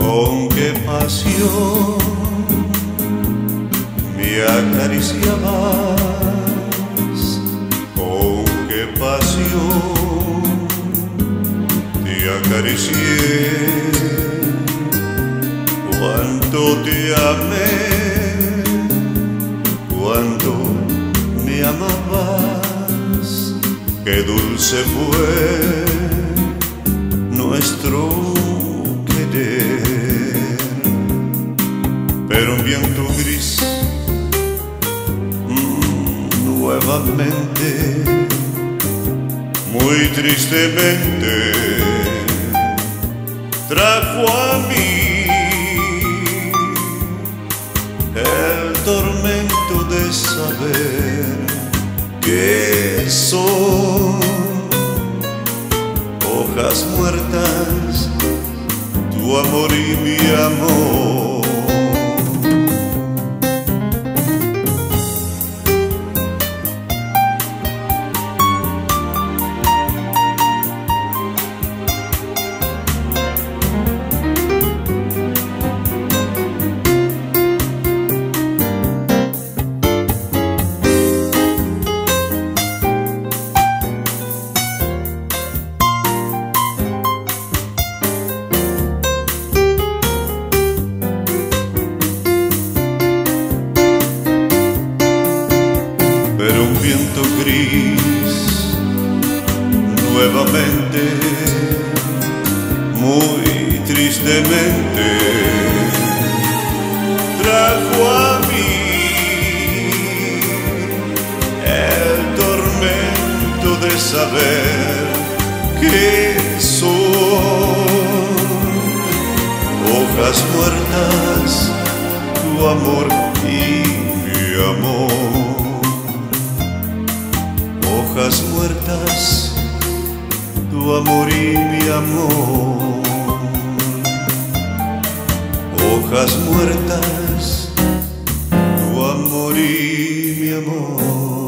Con qué pasión me acariciabas, con qué pasión te acaricié, cuánto te amé, cuánto me amabas, qué dulce fue nuestro querer. Pero un viento gris nuevamente, muy tristemente, trajo a mí el tormento de saber que son hojas muertas, tu amor y mi amor. Pero un viento gris nuevamente, muy tristemente, trajo a mí el tormento de saber que son hojas muertas, tu amor y mi amor. Hojas muertas, tu amor y mi amor. Hojas muertas, tu amor y mi amor.